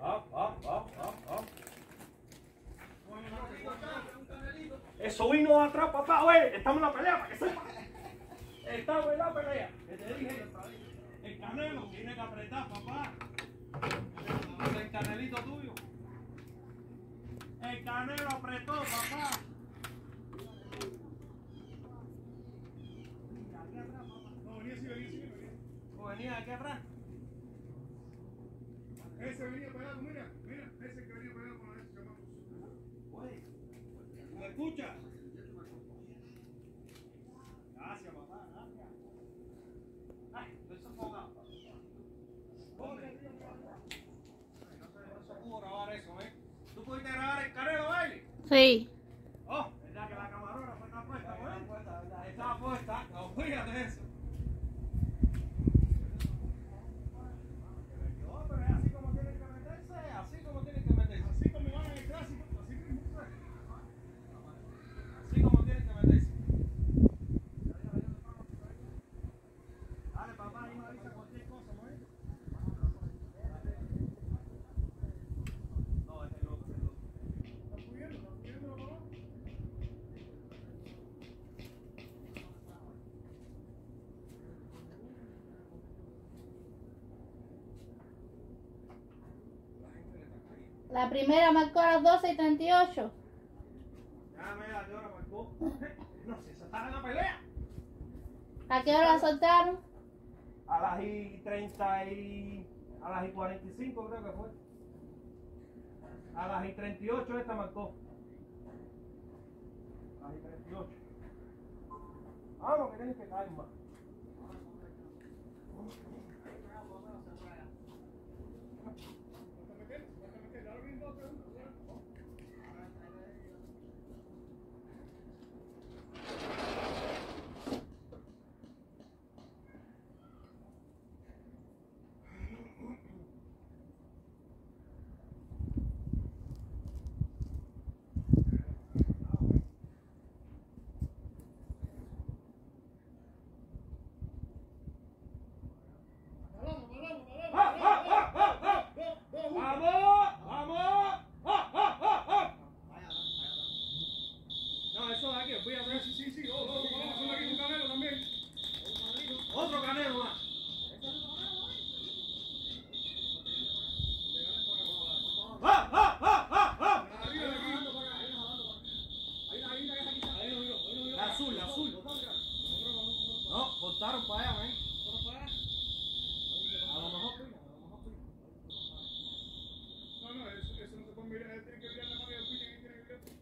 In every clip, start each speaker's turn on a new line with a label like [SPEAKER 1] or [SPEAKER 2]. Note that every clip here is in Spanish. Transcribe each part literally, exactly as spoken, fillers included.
[SPEAKER 1] Ah, ah, ah, ah, ah. Eso vino de atrás, papá, oye, estamos en la pelea, para que sepa. Estamos en la pelea. Que te dije, el Canelo tiene que apretar, papá. El Canelito tuyo. El Canelo apretó, papá. Aquí atrás, papá.
[SPEAKER 2] No, venía así, venía así, venía.
[SPEAKER 1] ¿O venía aquí atrás?
[SPEAKER 2] Ese venía pegado, mira, mira, ese que venía pegado con ese llamamos.
[SPEAKER 1] Oye, ¿me escucha? Gracias, papá, gracias. Ay, estoy sofocado. Oye, no se pudo grabar eso, ¿eh? ¿Tú pudiste grabar el Canelo baile?
[SPEAKER 3] Sí.
[SPEAKER 1] Oh, ¿verdad que la camarógrafa está puesta, pues? Estaba puesta, no, fíjate de eso. No, pero es así como tienen que meterse, así como tienen que meterse.
[SPEAKER 2] Así como van en el clásico, así mismo.
[SPEAKER 1] Así como tienen que meterse. Dale, papá, ahí me avisa cualquier cosa, ¿no es? No, es el otro, es el otro.
[SPEAKER 2] ¿Estás subiendo? ¿Estás subiendo la palabra?
[SPEAKER 3] La primera marcó a las doce y treinta y ocho.
[SPEAKER 1] Ya, mira, ¿qué hora marcó? No sé, esa está en la pelea.
[SPEAKER 3] ¿A qué hora la soltaron?
[SPEAKER 1] A las y treinta y... a las y cuarenta y cinco creo que fue. A las y treinta y ocho esta marcó. A las y treinta y ocho. Ah, no, que tienes que caer más.
[SPEAKER 2] ¿Vas a meter? ¿Vas a meter? Ahora vienen dos segundos. Vamos, vamos, vamos.
[SPEAKER 1] ¡Ah, ah, ah, ah, ah! ¡Vamos! ¡Vamos! ¡Ah, ah, ah, ah! No, eso de aquí, voy a ver.
[SPEAKER 2] Sí, sí, sí. Oh, oh, vamos a hacer aquí un Canelo también.
[SPEAKER 1] Otro Canelo más. ¡Ah, ah, ah, ah, ah!
[SPEAKER 2] Arriba de aquí.
[SPEAKER 1] La azul, la azul. No, cortaron para allá, ¿eh? A lo mejor pina, a lo mejor pina.
[SPEAKER 2] No, no, eso, eso no se puede mirar. Tiene que mirar la mano y el piña. Tiene que mirar.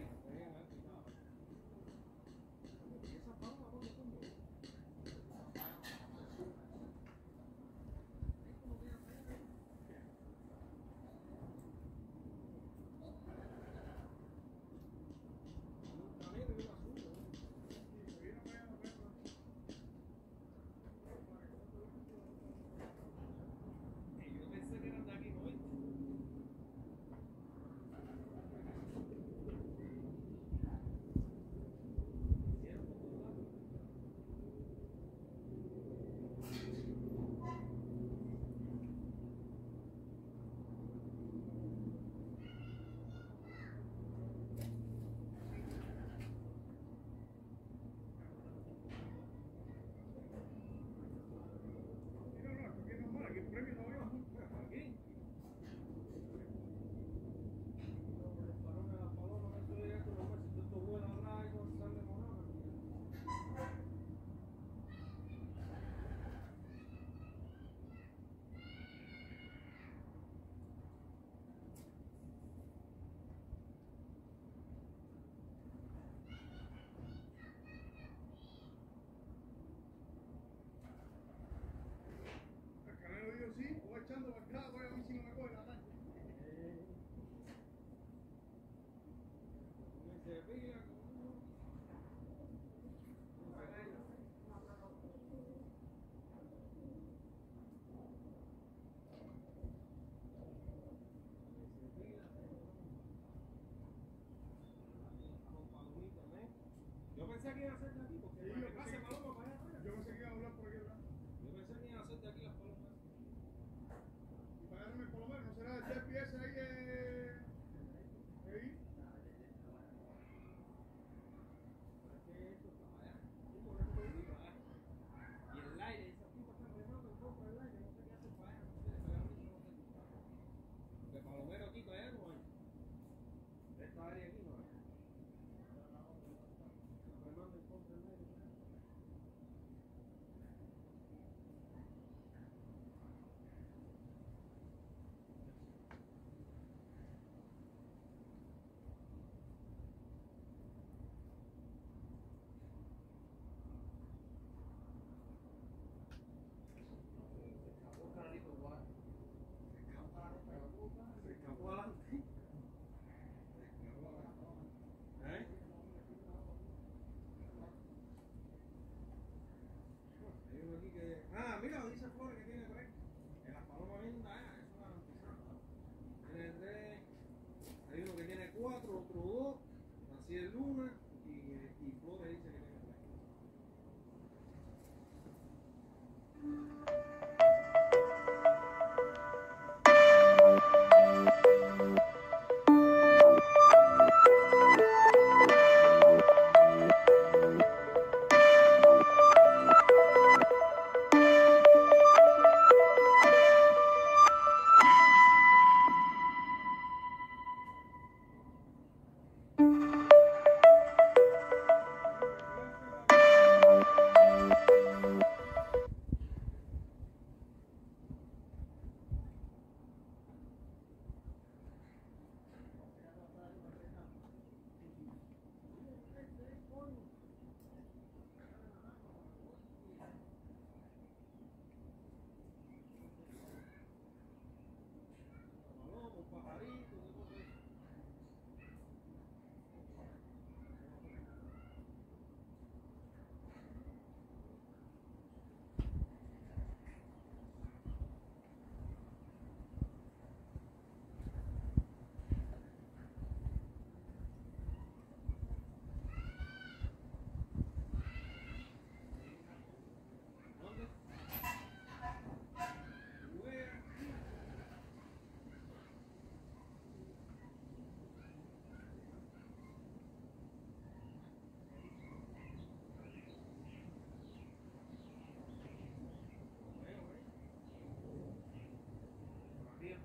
[SPEAKER 2] Sí, voy echando para acá, voy a ver si no me coge la tarde.
[SPEAKER 1] Yo pensé que iba a ser de aquí, porque
[SPEAKER 2] Sí,
[SPEAKER 1] para
[SPEAKER 2] yo
[SPEAKER 1] que pase
[SPEAKER 2] pensé-
[SPEAKER 1] paloma para allá atrás.
[SPEAKER 2] Yo pensé que iba a hablar por aquí atrás.
[SPEAKER 1] Yo pensé que iba a ser de aquí las palomas.
[SPEAKER 2] Y para darme por lo menos, no será de tres pies.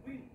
[SPEAKER 1] pino.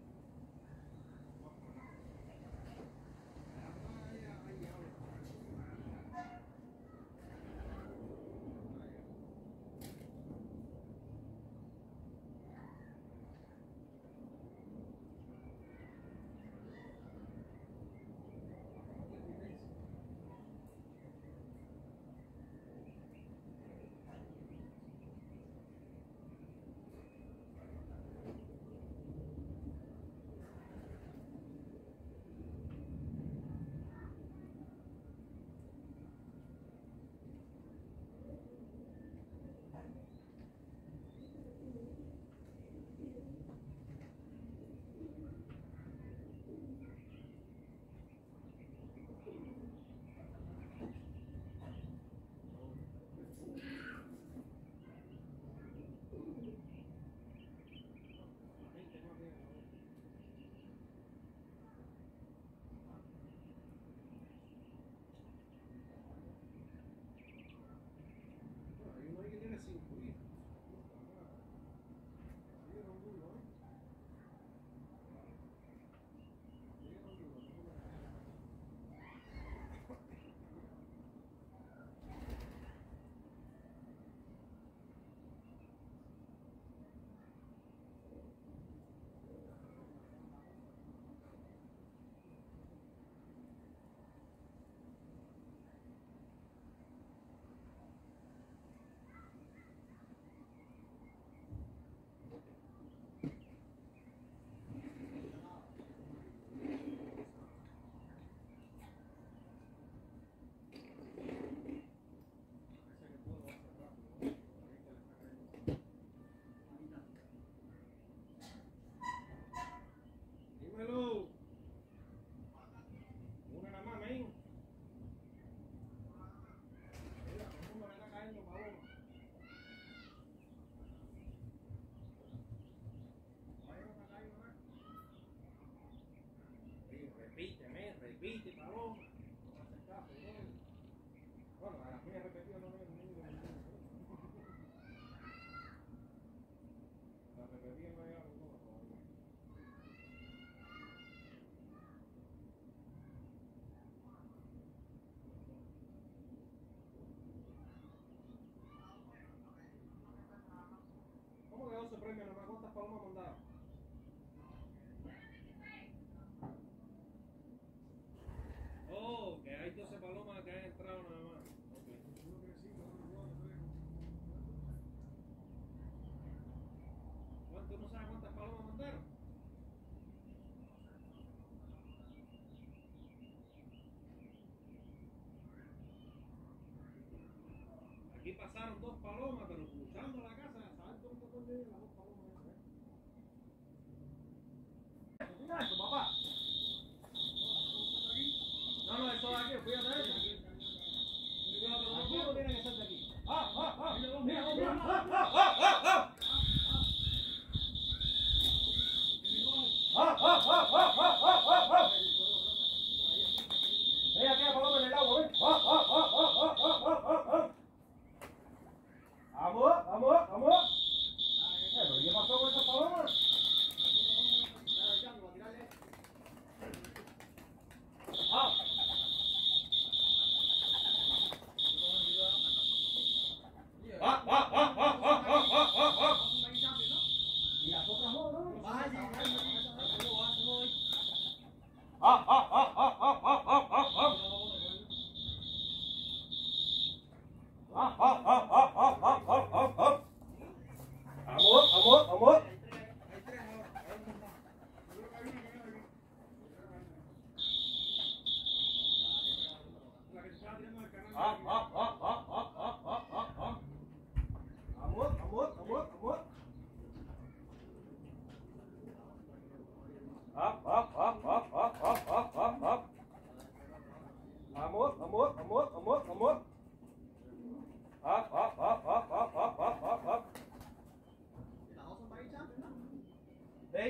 [SPEAKER 1] Repíteme, repite, paloma. No hace caso, ¿no? Bueno, a las mías repetidas no me no me- Las repetidas no llegaron todas todavía. ¿Cómo que doce premios nomás? ¿Cuántas palomas mandaron? Oh, que hay doce palomas que han entrado nada más. Okay. ¿Cuánto no sabes cuántas palomas mandaron? Aquí pasaron dos palomas, pero cruzando la casa, ¿sabes dónde están las dos palomas? Mira eso, papá. No, no, eso de aquí, fíjate eso. Aquí no tiene que ser de aquí. ¡Ah, ah, ah! ¡Mira, mira, mira! ¡Ah, ah, ah, ah! ¡Ah, ah, ah, ah, ah, ah, ah, ah! Mira aquí la paloma en el agua, ven. ¡Ah, ah, ah, ah, ah, ah, ah, ah, ah! ¡Vamos, vamos, vamos! Eh, ¿pero qué pasó con esas palomas? ¡Ah! ¡Ah, ah, ah, ah, ah, ah, ah, ah, ah! ¿Y las otras no, no? ¡Ah, ah, ah, ah, ah, ah, ah, ah, ah! ¡Ah, ah, ah, ah, ah, ah, ah, ah, ah! ¡Amor, amor, amor! ¡Ah, ah, ah, ah, ah, ah, ah, ah, ah! ¡Amor, amor, amor, amor! ¡Ah, ah, ah, ah, ah, ah, ah, ah, ah! ¡Amor, amor, amor, amor, amor! ¡Ah, ah, ah, ah, ah, ah, ah, ah, ah! ¿Sí?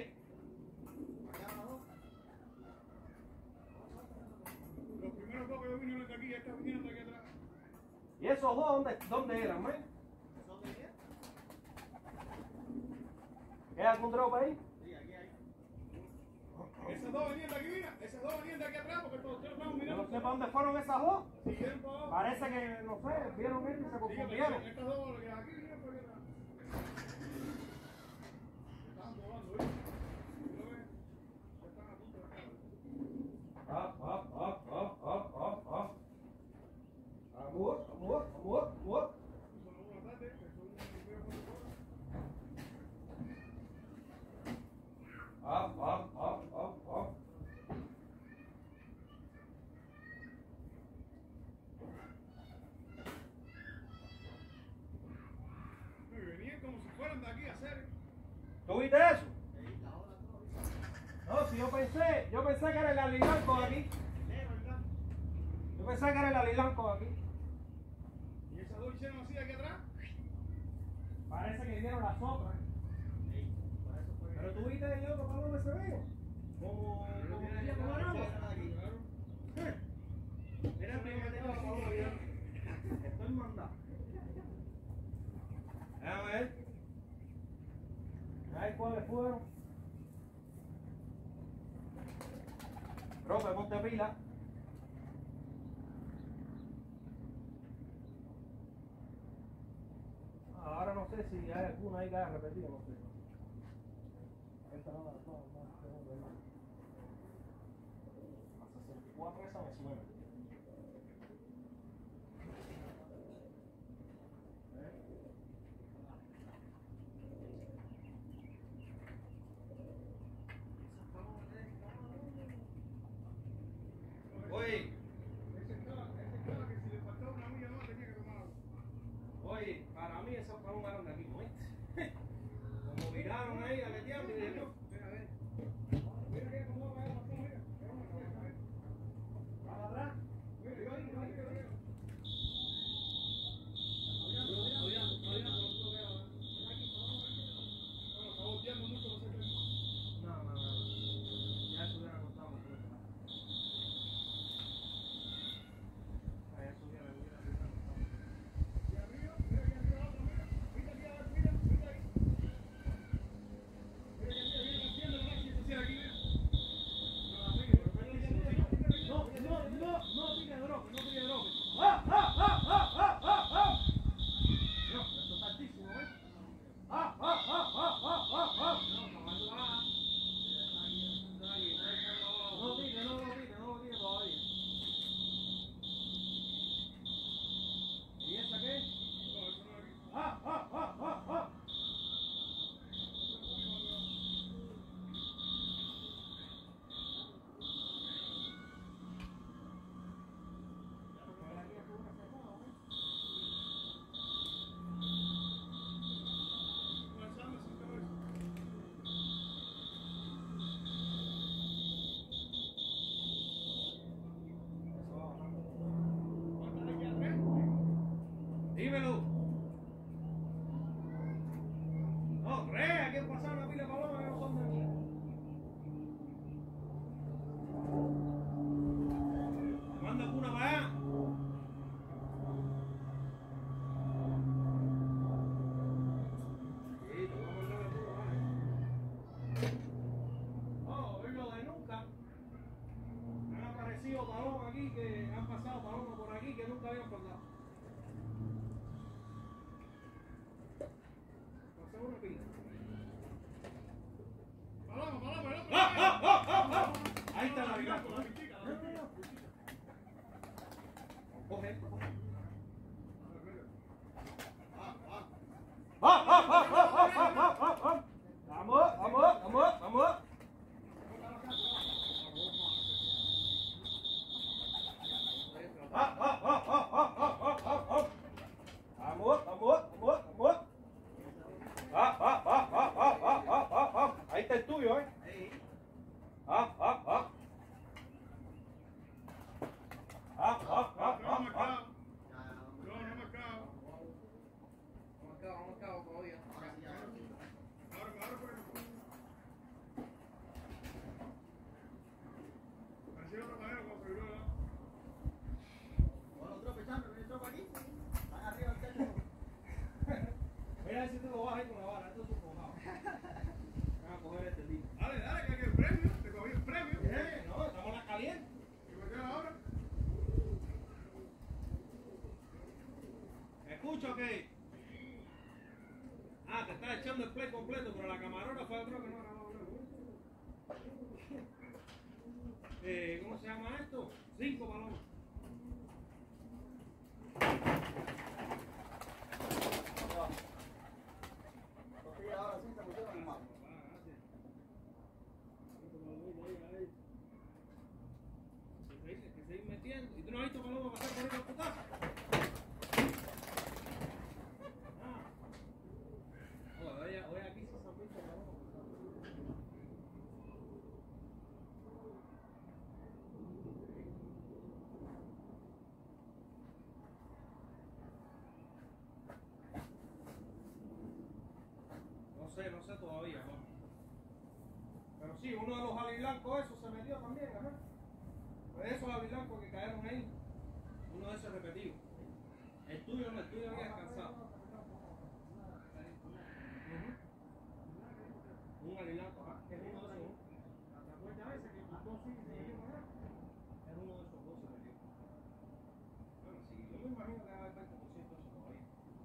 [SPEAKER 2] Los primeros dos que yo vinieron de aquí, estos vinieron de aquí atrás.
[SPEAKER 1] ¿Y esos dos dónde, dónde eran, man? ¿Qué hay algún drop ahí?
[SPEAKER 2] Sí, aquí hay.
[SPEAKER 1] sé para dónde fueron esas dos.
[SPEAKER 2] Siguieron para abajo.
[SPEAKER 1] Parece que, no sé, vieron esto y se confundieron.
[SPEAKER 2] Estas dos, las que aquí, vienen para allá. Estaban volando, ¿eh? ¿Lo ves? Ya están a punto de caer.
[SPEAKER 1] Up, up, up, up, up, up, up. Amor, amor, amor, amor.
[SPEAKER 2] Son una tarde, que son un primero por favor.
[SPEAKER 1] Up, up, up, up, up.
[SPEAKER 2] Me venían como si fueran de aquí a hacer.
[SPEAKER 1] ¿Tú viste eso? No, si yo pensé, yo pensé que era el alilanco de aquí. Yo pensé que era el alilanco de aquí.
[SPEAKER 2] Y esas dos hicieron así aquí atrás.
[SPEAKER 1] Parece que vinieron las otras. Pero tú viste el otro palo de ese veo. Como, como venía con el agua. Mira el primero que tengo la paloma bien. Estoy mandado. Déjame ver. A ver cuáles fueron. Profe, ponte pila. Ahora no sé si hay alguna ahí que haya repetido, no sé. Esta no la no, no, no, no, no. A sesenta y cuatro esa me suena. Oye,
[SPEAKER 2] Ese estaba, ese estaba que si le faltaba una milla más tenía que tomar agua.
[SPEAKER 1] oye, para mí esos palomas eran de aquí, ¿no? Como miraron ahí aleteando y dije, no,
[SPEAKER 2] Mira, a ver. Mira que como va a pasar, mira. Es una cosa, ¿eh?
[SPEAKER 1] para atrás.
[SPEAKER 2] Mira, yo ahí, yo ahí, yo ahí. Bueno, está volteando mucho, no sé qué.
[SPEAKER 1] No, no, no. Ya eso hubiera contado. Ya eso hubiera, hubiera, hubiera contado.
[SPEAKER 2] Y arriba, mira aquí arriba otro, mira. Mira aquí, a ver, mira, mira ahí. Mira aquí arriba, viene haciendo la máquina, eso sí, aquí, mira. No, arriba, pero mira aquí arriba, mira aquí
[SPEAKER 1] No,
[SPEAKER 2] arriba.
[SPEAKER 1] no, no, no tire droga, no tire droga. ¡Ah, ah, ah, ah, ah, ah, ah! No, esto está altísimo, ¿eh? ¡Ah, ah, ah, ah, ah, ah, ah! No tire, no lo tire, no lo tire todavía. ¿Y esa qué?
[SPEAKER 2] No, eso no es aquí.
[SPEAKER 1] ¡Ah, ah, ah, ah, ah!
[SPEAKER 2] No, esa no es esta vez.
[SPEAKER 1] Eso va bajando.
[SPEAKER 2] Mándale aquí atrás.
[SPEAKER 1] Dímelo. No, tres, aquí han pasado una pila de palomas que no son de aquí. Manda una para allá. Sí, te voy a mandar la pura, vale. No, es lo de nunca. Han aparecido palomas aquí que han pasado palomas por aquí que nunca habían pasado. Pasó una pila.
[SPEAKER 2] Paloma, paloma, paloma.
[SPEAKER 1] ¡Ah, ah, ah, ah, ah! Ahí está la
[SPEAKER 2] vida.
[SPEAKER 1] vida.
[SPEAKER 2] La pichica, la pichica.
[SPEAKER 1] Coge esto.
[SPEAKER 2] Ah, ah.
[SPEAKER 1] ¡Ah, ah, ah, ah, ah, ah, ah, ah, ah! Vamos, vamos, vamos, vamos. ¡Ah, ah, ah, ah, ah, ah, ah, ah, ah! Vamos, vamos, vamos, vamos. ¡Ah, ah, ah, ah, ah, ah, ah, ah, ah! Ahí está el tuyo, ¿eh? ¡Ah, ah, ah! ¡Ah, ah, ah,
[SPEAKER 2] No,
[SPEAKER 1] ah,
[SPEAKER 2] no,
[SPEAKER 1] ah!
[SPEAKER 2] no, no, marcado. Ahora, ahora por el. Parecía otro panero con figura.
[SPEAKER 1] Mira si tú lo vas ahí con la vara, esto es un mojado. Vamos a coger este tipo.
[SPEAKER 2] Dale, dale, que hay el premio. Te cogí el premio.
[SPEAKER 1] Eh, ¿Cómo se llama esto? Cinco palomas.
[SPEAKER 2] Porque ahora sí se pusieron más.
[SPEAKER 1] Que seguir metiendo. ¿Y tú no has visto paloma pasar por ahí por tu casa? Ah. Oh, hoy, hoy aquí sí se han visto palomas. No sé, no sé todavía, ¿no? Pero sí, uno de los aliblancos esos se metió también, ajá. Pues esos aliblancos que cayeron ahí, uno de esos repetido. El tuyo no, el tuyo había descansado. Uh-huh. Un aliblanco, ajá, que es uno de esos. ¿Te acuerdas ese que los dos sí se metieron allá? Es uno de esos dos se metió. Bueno, sí, yo me imagino que va a haber veinte por ciento de eso todavía.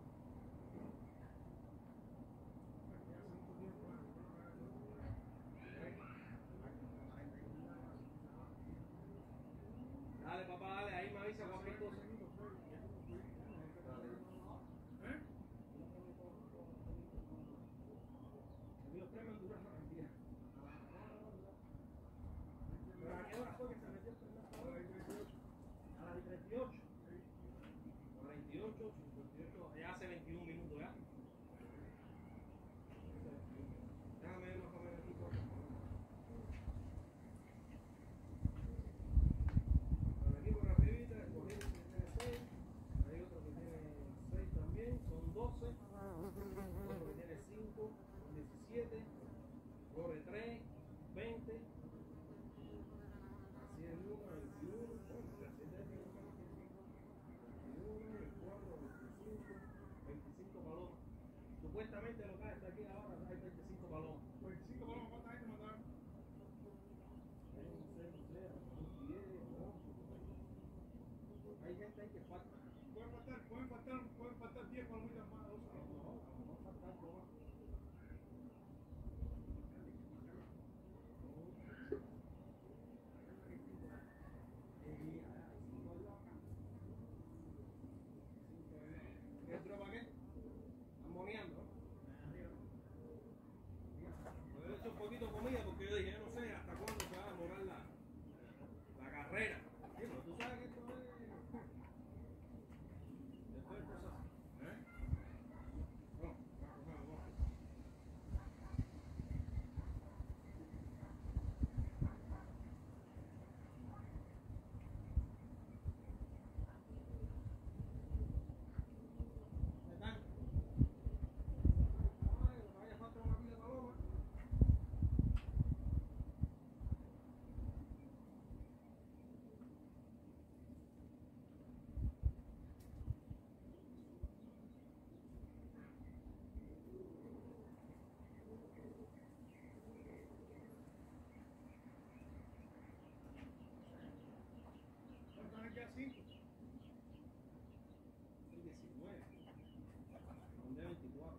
[SPEAKER 1] Dale, papá, dale, ahí me avisa cualquier cosa. Dale. ¿Eh? Los premios duran una cantidad. ¿Pero a qué hora fue que se metió el primer palo? A las treinta y ocho. cuarenta y ocho, cincuenta y ocho, ya hace veintiún minutos ya. Déjame ver más o menos aquí cuánto. Venimos rapidita, escogí el que tiene seis, hay otro que tiene seis también, son doce, otro que tiene cinco, son diecisiete, corre tres, veinte, así es uno, veintiuno, bueno, así es veintiuno, veinticuatro, veinticinco, veinticinco palomas. Supuestamente lo que hay hasta aquí ahora hay veinticinco palomas.
[SPEAKER 2] veinticinco palomas, ¿cuánta gente mandaron?
[SPEAKER 1] Hay gente ahí que falta.
[SPEAKER 2] Pueden faltar, pueden faltar, pueden faltar diez palomitas más, doce palomitas.
[SPEAKER 1] No, no falta algo más. ¿Qué droga qué? Están moneando, ¿no? Yo he hecho un poquito de comida porque yo dije, yo no sé hasta cuándo se va a demorar la, la carrera. Sí, pero tú sabes que esto es... Después cosas... ¿Eh? No, no, no, no. ¿Están? Ay, vaya falta una pila de paloma.
[SPEAKER 2] ¿Cuántas hay ya? Cinco.
[SPEAKER 1] El diecinueve. ¿Dónde es veinticuatro?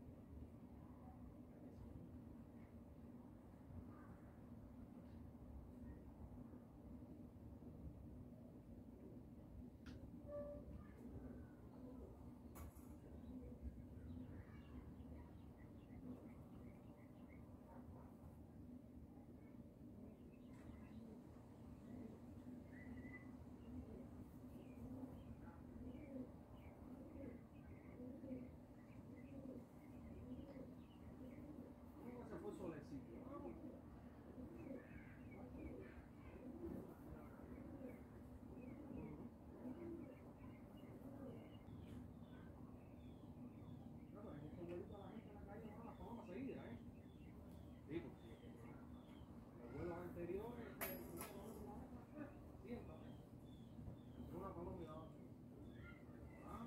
[SPEAKER 1] ¿Cómo se fue solecito? No, pero en este vuelito a la gente le ha caído más las palomas seguidas, ¿eh? Digo, los vuelos anteriores, este, una paloma y la otra, siéntate. Entre una paloma y la otra. Ah,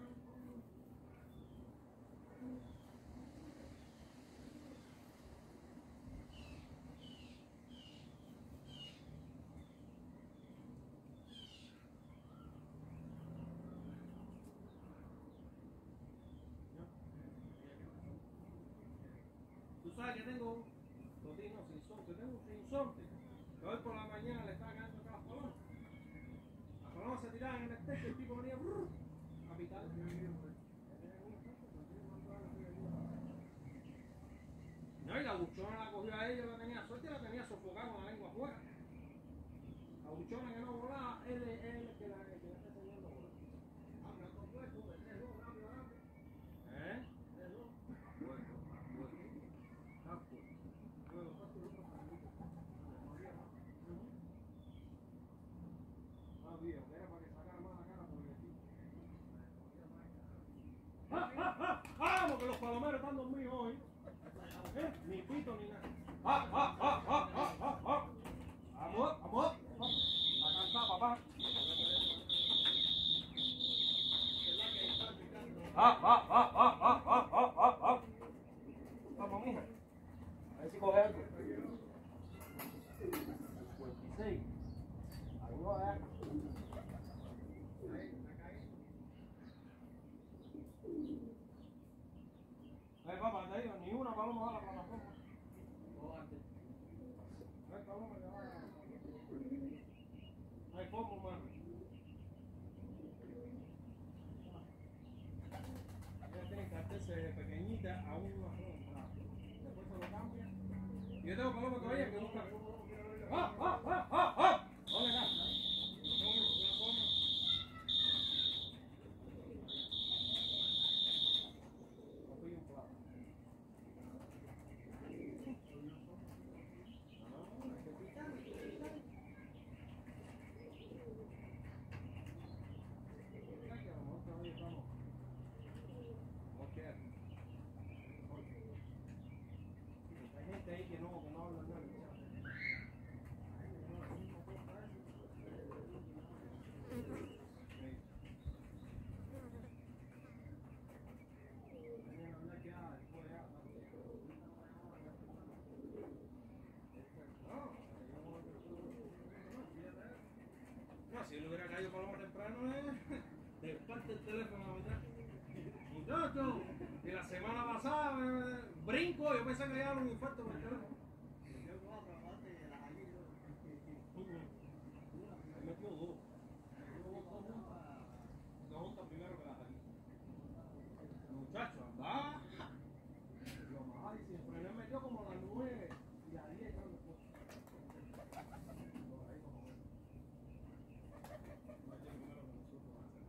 [SPEAKER 1] tú sabes que tengo un totino sin son, que tengo un sinsonte, que hoy por la mañana le está ganando No, y la buchona la cogió a ella, la tenía suerte y la tenía sofocada con la lengua afuera. La buchona que no volaba, él es el que la que la está enseñando a volar.
[SPEAKER 2] Habla con puesto, de tres dos, rápido, rápido.
[SPEAKER 1] ¿Eh?
[SPEAKER 2] tres dos.
[SPEAKER 1] Puerto, puerto. Ah, puerto.
[SPEAKER 2] Luego, paso el otro carrito.
[SPEAKER 1] Ah, bien, era para que sacara más la cara por el equipo. ¡Ah, ah, ah! ¡Vamos, que los palomeros están dormidos hoy! ¿Eh? Ni pito ni nada. ¡Ah, ah, ah, ah, ah, ah, ah! ¡Vamos, vamos! ¡A cantar, papá! ¡Ah, ah, ah, ah, ah, ah, ah, ah, ah! Vamos, mija. A ver si coge algo. cincuenta y seis. Ahí no va a Ay, papá, te digo, ni una paloma a la plataforma. Ay, paloma, que va. Ay, poco, mano. Ella tiene que hacerse pequeñita a una sola. Después se lo cambia. Y yo tengo paloma todavía que busca. ¡Ah, ah, ah, ah, ah! ¿Dónde está? Hay gente ahí que no, que no habla nada. No, si él hubiera caído por lo más temprano, eh, descarte el teléfono a la mitad. Muchacho, y la semana pasada eh, brinco, yo pensé que le daba un infarto por el teléfono. Me metió dos. Dos juntas primero que la salí. Muchacho, anda. Lo más, y siempre me metió como a las nueve y a diez creo que fue. Por ahí como ven. No hay primero que nosotros vamos a hacer.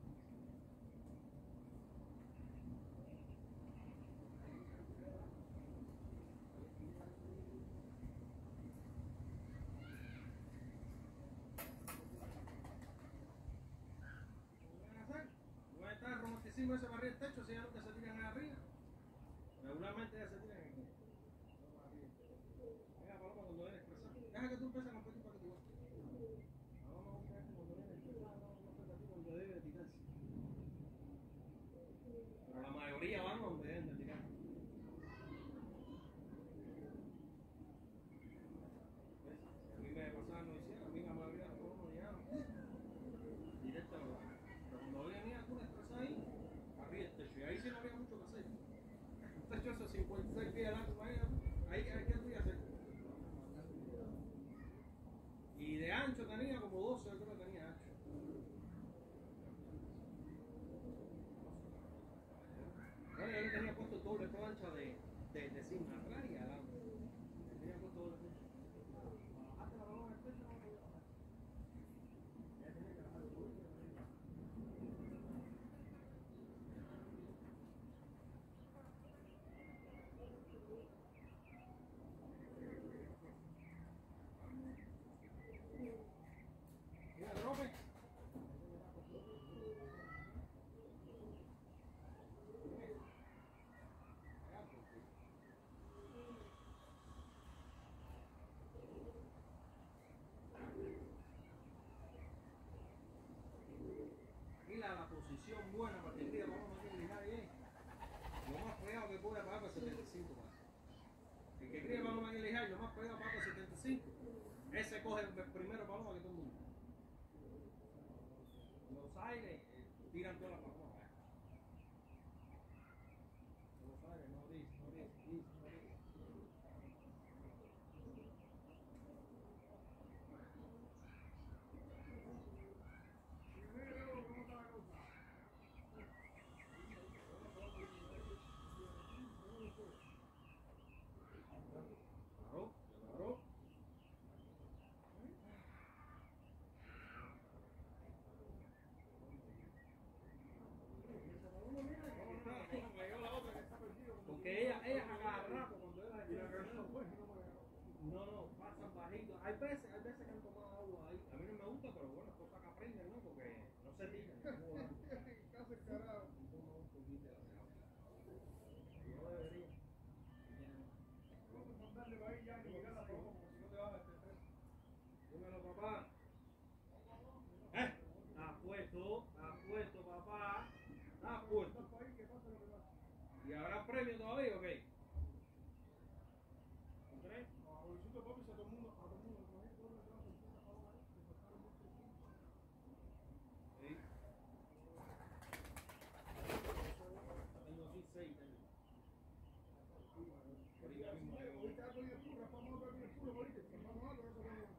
[SPEAKER 1] ¿Dónde está el romanticismo ese para arriba del techo si ya nunca se tiran arriba? Regularmente ya se tiran aquí. Mira, Paloma, cuando vienes expresado. Deja que tú empieces a competir para que tú veas. Paloma, vamos a ver cuando vienes expresado, no no ti donde debe de tirarse. Pero la mayoría van donde deben de tirar. ¿Ves? Si a mí me pasaba no hiciera, a mí la mayoría de los colonos llegaron directo a la. Pero cuando venía alguna expresada ahí, arriba el techo. Y ahí sí no había mucho que hacer. Un techo esos cincuenta y seis pies largo, ahí, ahí, ahí ¿qué tú ibas a hacer? Y de ancho tenía como doce, yo creo que tenía ancho. Bueno, yo le tenía puesto doble plancha de, de, de zinc atrás y adelante. Le tenía puesto doble plancha. Bajaste la paloma del techo, no podía bajar. Ya tenía que bajar el doble. Mira, Rope. Aquí la, la posición buena para que el día vamos a lijar bien. Lo más pegado que puede pagar para setenta y cinco más. El que cree paloma que lijar, lo más pegado para setenta y cinco. Ese coge el primero paloma que todo el mundo. Los aires eh, tiran todas las palomas. Los aires, no dice, no dice, dice, no dice. ¿Y habrá premio todavía o qué? ¿Tú crees?
[SPEAKER 2] A Bolicito, papi, si a todo el mundo, a todo el mundo, le cogí todo el brazo, el puta paloma ahí, le cortaron mucho el tiempo.
[SPEAKER 1] Sí. Tengo aquí seis, tengo. Ahorita mismo tengo.
[SPEAKER 2] Ahorita algo de puro, raspamos algo de puro, ahorita, raspamos algo, eso es lo-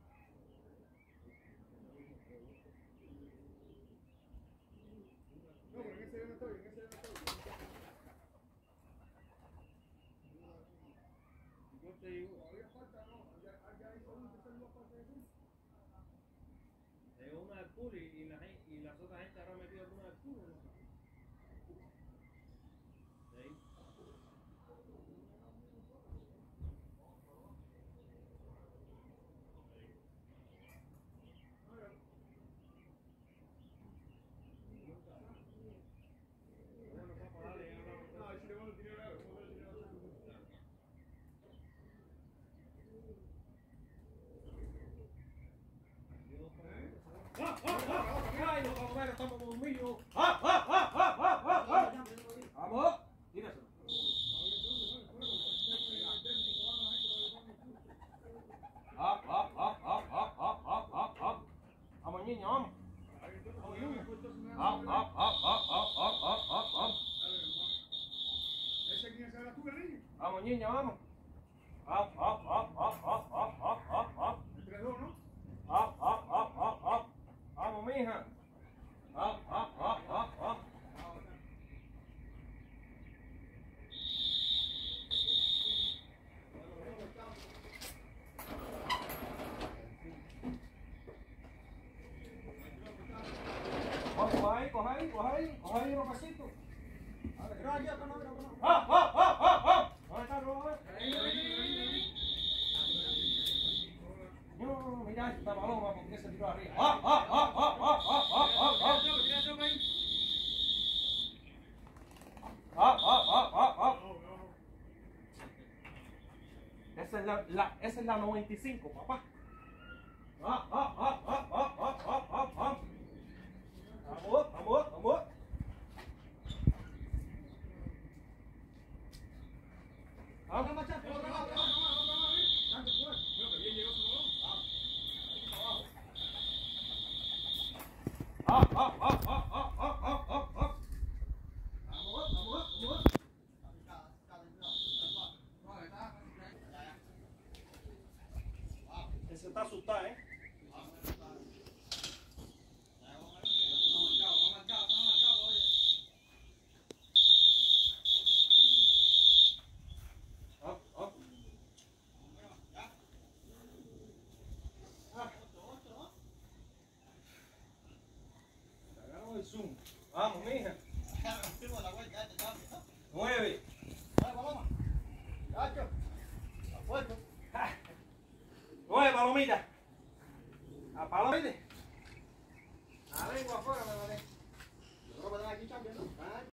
[SPEAKER 2] No, pero en ese yo no estoy, en ese yo no estoy.
[SPEAKER 1] Yo te digo,
[SPEAKER 2] Todavía falta, no, ya, ya hizo uno que se lo pasa de eso.
[SPEAKER 1] es una del pool y, y, la, gen- y las otras gente habrá metido alguna del pool, ¿no? Sí. Bueno, papá, dale, ya hablamos.
[SPEAKER 2] No, ahí sí le van a tirar algo, no le tiran algo.
[SPEAKER 1] ¡Ah, ah, ah! ¡Ay, los bomberos estamos conmigo! ¡Ah, ah, ah, ah, ah, ah, ah! ¡Vamos! Tíraselo. ¡Ah, ah, ah, ah, ah, ah, ah, ah, ah! ¡Vamos, niño, vamos! ¡Vamos, niño! ¡Ah, ah, ah, ah, ah, ah, ah, ah, ah!
[SPEAKER 2] ¿Ese quién será tú, el niño?
[SPEAKER 1] ¡Vamos, niño, vamos! ¡Ah, ah, ah, ah, ah, ah, ah, ah, ah!
[SPEAKER 2] Entre dos, ¿no?
[SPEAKER 1] ¡Ah, ah, ah, ah, ah! ¡Vamos, mija! ¡Ah, ah, ah, ah, ah! Coge ahí, coge ahí, coge ahí, coge ahí unos pasitos. ¡Ah, ah, ah, ah, ah! ¿Dónde está el robot? No, mira esta paloma, ¿por qué se tiró arriba? ¡Ah, ah, ah, ah, ah, ah, ah, ah, ah! ¡Ah, ah, ah, ah, ah! Esa es la, la, esa es la noventa y cinco, papá. ¡Ah, ah, ah, ah, ah, ah, ah, ah, ah! Vamos, vamos, vamos. Vamos, machete. Ah, ah, ah, ah, ah, ah, ah, ah, ah. Vamos, vamos, vamos. Ese está asustado, ¿eh? Ah, ah. Ah. Agarramos el zoom. Vamos, mija. Nueve. Ah. Nueve palomitas. A palomita.